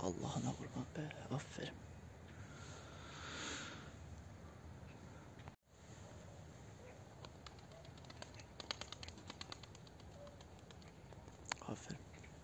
Allah'ına kurban be. Aferin. Aferin.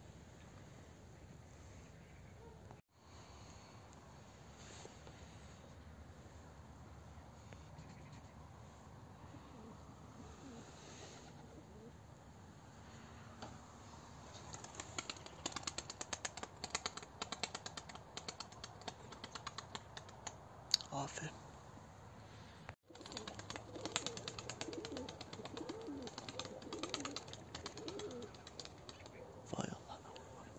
Aferin. Vay Allah'ına kurban.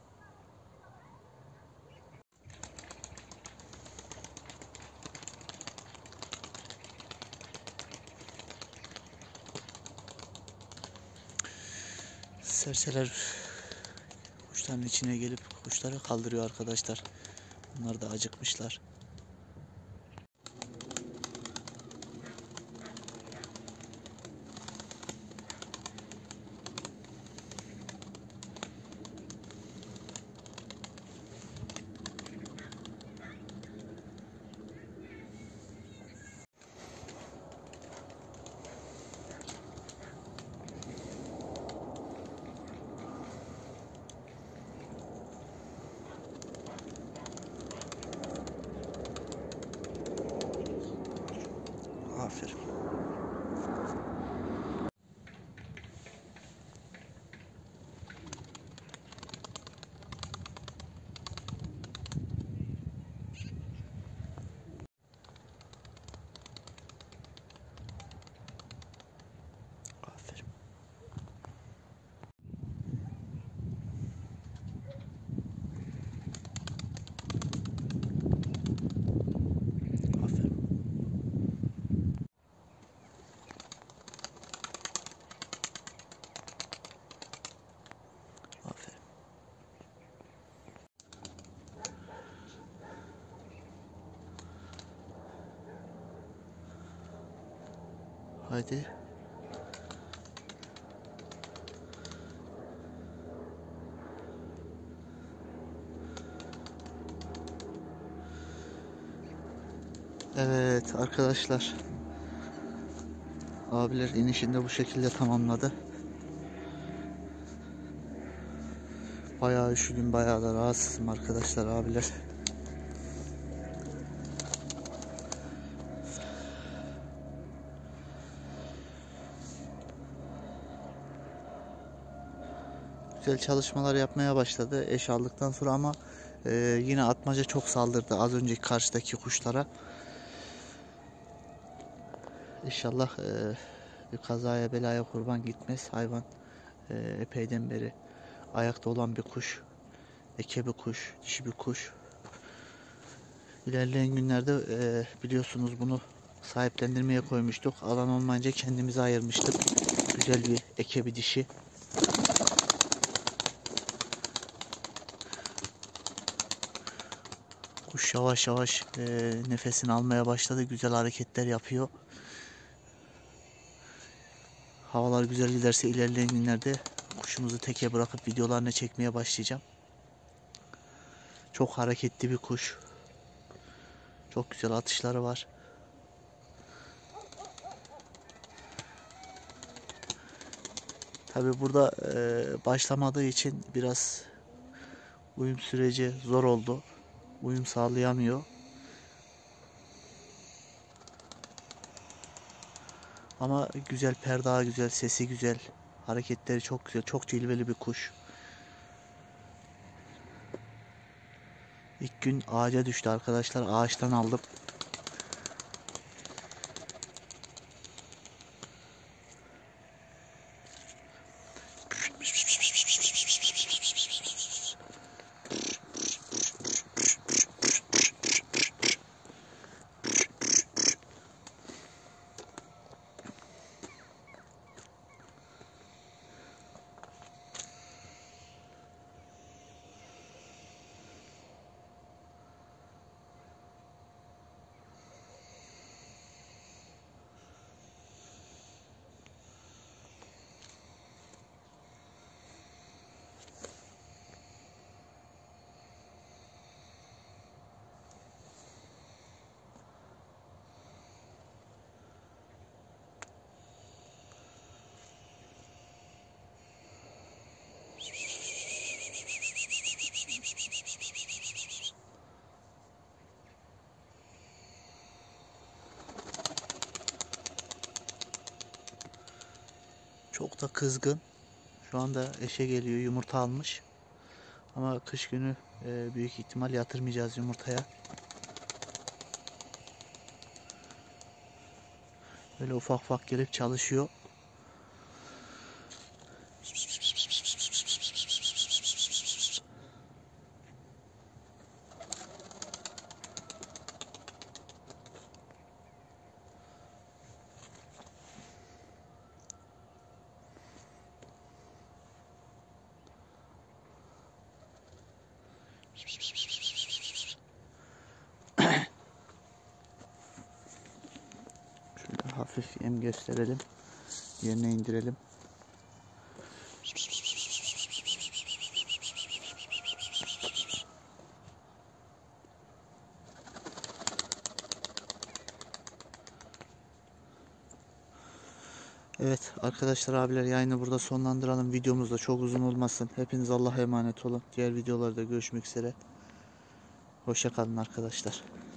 Serçeler kuşların içine gelip kuşları kaldırıyor arkadaşlar. Bunlar da acıkmışlar. Aferin. Aferin. Aferin. Aferin. Haydi. Evet arkadaşlar. Abiler inişinde bu şekilde tamamladı. Bayağı üşüdüm, bayağı da rahatsızım arkadaşlar, abiler. Güzel çalışmalar yapmaya başladı eş aldıktan sonra ama yine atmaca çok saldırdı az önceki karşıdaki kuşlara. İnşallah bir kazaya belaya kurban gitmez. Hayvan epeyden beri ayakta olan bir kuş. Eke bir kuş, dişi bir kuş. İlerleyen günlerde biliyorsunuz bunu sahiplendirmeye koymuştuk. Alan olmayınca kendimize ayırmıştık. Güzel bir eke bir dişi. Kuş yavaş yavaş nefesini almaya başladı. Güzel hareketler yapıyor. Havalar güzel giderse ilerleyen günlerde kuşumuzu teke bırakıp videolarını çekmeye başlayacağım. Çok hareketli bir kuş. Çok güzel atışları var. Tabi burada başlamadığı için biraz uyum süreci zor oldu. Uyum sağlayamıyor. Ama güzel, perdağı güzel, sesi güzel, hareketleri çok güzel, çok cilveli bir kuş. İlk gün ağaca düştü arkadaşlar, ağaçtan aldım. Çok da kızgın. Şu anda eşe geliyor, yumurta almış. Ama kış günü büyük ihtimal yatırmayacağız yumurtaya. Böyle ufak ufak gelip çalışıyor. Şöyle hafif yem gösterelim. Yerine indirelim. Evet arkadaşlar, abiler, yayını burada sonlandıralım. Videomuz da çok uzun olmasın. Hepiniz Allah'a emanet olun. Diğer videolarda görüşmek üzere. Hoşça kalın arkadaşlar.